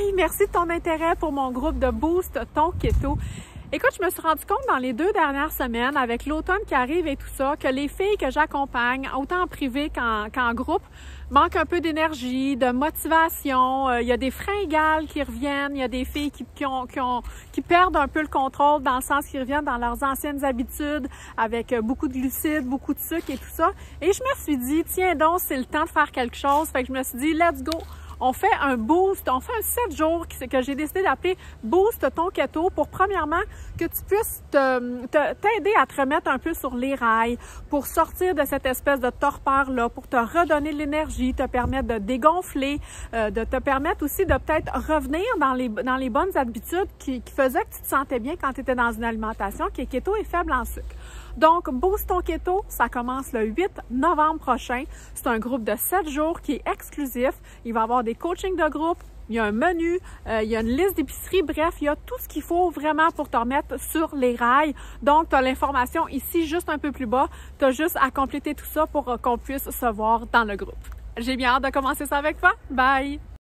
Hey, merci de ton intérêt pour mon groupe de Boost ton Keto. Écoute, je me suis rendu compte dans les 2 dernières semaines, avec l'automne qui arrive et tout ça, que les filles que j'accompagne, autant en privé qu'en groupe, manquent un peu d'énergie, de motivation. Il y a des fringales qui reviennent, il y a des filles qui perdent un peu le contrôle dans le sens qu'ils reviennent dans leurs anciennes habitudes avec beaucoup de glucides, beaucoup de sucre et tout ça. Et je me suis dit, tiens donc, c'est le temps de faire quelque chose. Fait que je me suis dit, let's go! On fait un boost, on fait un 7 jours que j'ai décidé d'appeler Boost ton Keto pour premièrement que tu puisses t'aider à te remettre un peu sur les rails, pour sortir de cette espèce de torpeur-là, pour te redonner de l'énergie, te permettre de dégonfler, de te permettre aussi de peut-être revenir dans les bonnes habitudes qui faisaient que tu te sentais bien quand tu étais dans une alimentation qui est keto et faible en sucre. Donc, Boost ton Keto, ça commence le 8 novembre prochain. C'est un groupe de 7 jours qui est exclusif. Il va y avoir des coachings de groupe, il y a un menu, il y a une liste d'épicerie. Bref, il y a tout ce qu'il faut vraiment pour te remettre sur les rails. Donc, tu as l'information ici, juste un peu plus bas. Tu as juste à compléter tout ça pour qu'on puisse se voir dans le groupe. J'ai bien hâte de commencer ça avec toi. Bye!